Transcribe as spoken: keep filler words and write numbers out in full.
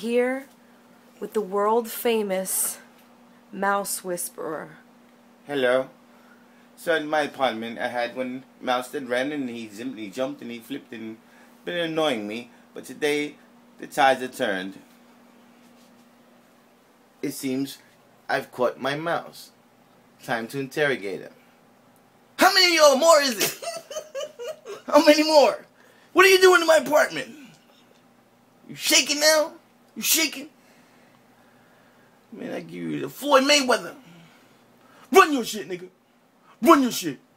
here with the world-famous Mouse Whisperer. Hello. So in my apartment, I had one mouse that ran and he simply jumped and he flipped and been annoying me. But today, the tides are turned. It seems I've caught my mouse. Time to interrogate him. How many of y'all more is it? How many more? What are you doing in my apartment? You shaking now? You shaking? Man, I give you the Floyd Mayweather. Run your shit, nigga. Run your shit.